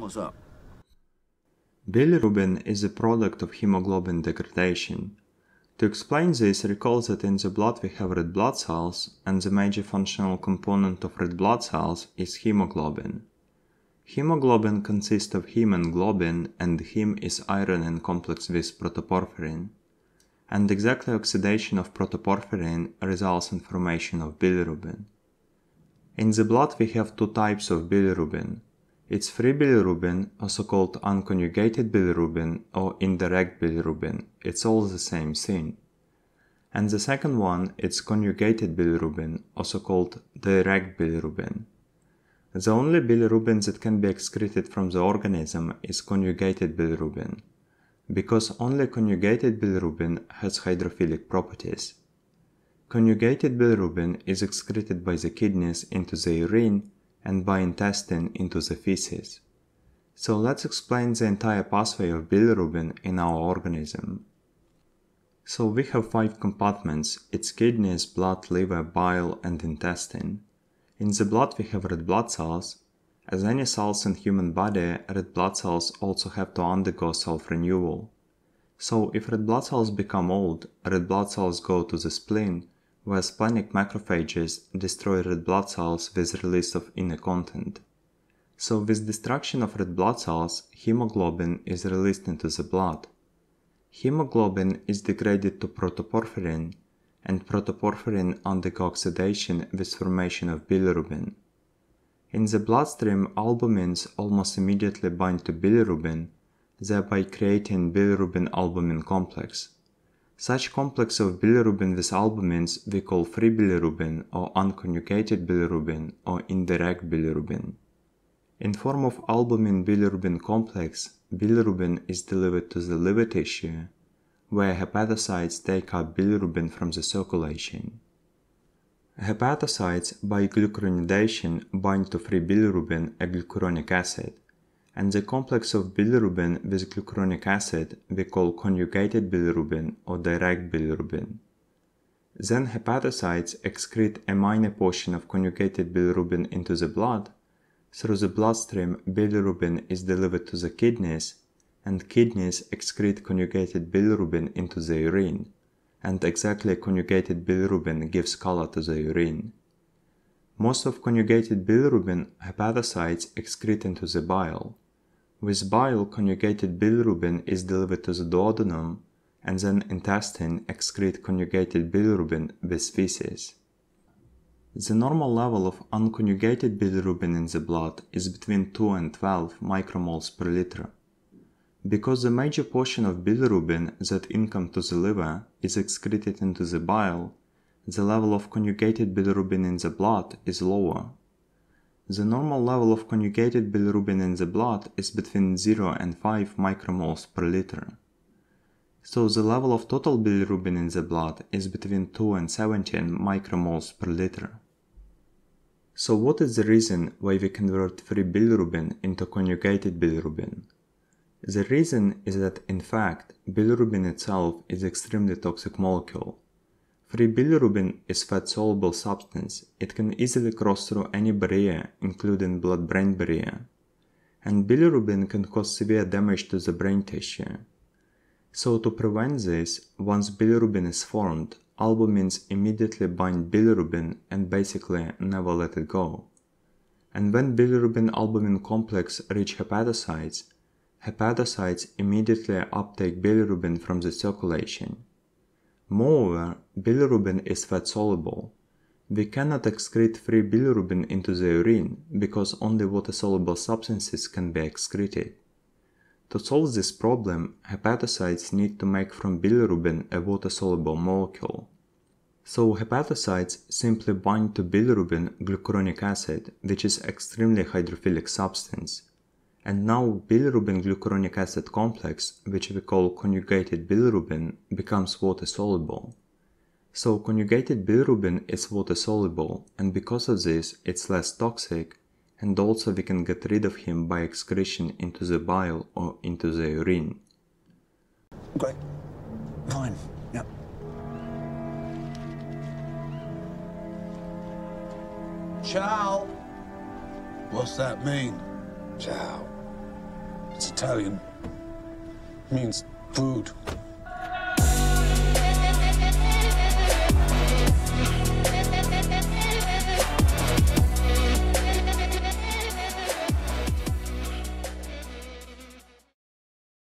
What's up? Bilirubin is a product of hemoglobin degradation. To explain this, recall that in the blood we have red blood cells, and the major functional component of red blood cells is hemoglobin. Hemoglobin consists of heme and globin, and heme is iron in complex with protoporphyrin. And exactly oxidation of protoporphyrin results in formation of bilirubin. In the blood we have two types of bilirubin. It's free bilirubin, also called unconjugated bilirubin or indirect bilirubin. It's all the same thing. And the second one, it's conjugated bilirubin, also called direct bilirubin. The only bilirubin that can be excreted from the organism is conjugated bilirubin, because only conjugated bilirubin has hydrophilic properties. Conjugated bilirubin is excreted by the kidneys into the urine and by intestine into the feces. So let's explain the entire pathway of bilirubin in our organism. So we have 5 compartments: it's kidneys, blood, liver, bile, and intestine. In the blood we have red blood cells. As any cells in human body, red blood cells also have to undergo self-renewal. So if red blood cells become old, red blood cells go to the spleen, where splenic macrophages destroy red blood cells with release of inner content. So with destruction of red blood cells, hemoglobin is released into the blood. Hemoglobin is degraded to protoporphyrin, and protoporphyrin undergo oxidation with formation of bilirubin. In the bloodstream, albumins almost immediately bind to bilirubin, thereby creating bilirubin-albumin complex. Such complex of bilirubin with albumins we call free bilirubin or unconjugated bilirubin or indirect bilirubin. In form of albumin-bilirubin complex, bilirubin is delivered to the liver tissue, where hepatocytes take up bilirubin from the circulation. Hepatocytes, by glucuronidation, bind to free bilirubin, a glucuronic acid, and the complex of bilirubin with glucuronic acid we call conjugated bilirubin or direct bilirubin. Then hepatocytes excrete a minor portion of conjugated bilirubin into the blood. Through the bloodstream, bilirubin is delivered to the kidneys, and kidneys excrete conjugated bilirubin into the urine, and exactly conjugated bilirubin gives color to the urine. Most of conjugated bilirubin hepatocytes excrete into the bile. With bile, conjugated bilirubin is delivered to the duodenum, and then intestine excrete conjugated bilirubin with feces. The normal level of unconjugated bilirubin in the blood is between 2 and 12 micromoles per liter. Because the major portion of bilirubin that income to the liver is excreted into the bile, the level of conjugated bilirubin in the blood is lower. The normal level of conjugated bilirubin in the blood is between 0 and 5 micromoles per liter. So the level of total bilirubin in the blood is between 2 and 17 micromoles per liter. So what is the reason why we convert free bilirubin into conjugated bilirubin? The reason is that, in fact, bilirubin itself is an extremely toxic molecule. Free bilirubin is fat-soluble substance. It can easily cross through any barrier, including blood-brain barrier. And bilirubin can cause severe damage to the brain tissue. So to prevent this, once bilirubin is formed, albumins immediately bind bilirubin and basically never let it go. And when bilirubin-albumin complex reach hepatocytes, hepatocytes immediately uptake bilirubin from the circulation. Moreover, bilirubin is fat-soluble. We cannot excrete free bilirubin into the urine because only water-soluble substances can be excreted. To solve this problem, hepatocytes need to make from bilirubin a water-soluble molecule. So hepatocytes simply bind to bilirubin glucuronic acid, which is extremely hydrophilic substance. And now bilirubin glucuronic acid complex, which we call conjugated bilirubin, becomes water-soluble. So conjugated bilirubin is water-soluble, and because of this it's less toxic, and also we can get rid of him by excretion into the bile or into the urine. Great. Fine. Yep. Ciao. What's that mean? Ciao. It's Italian. Means food.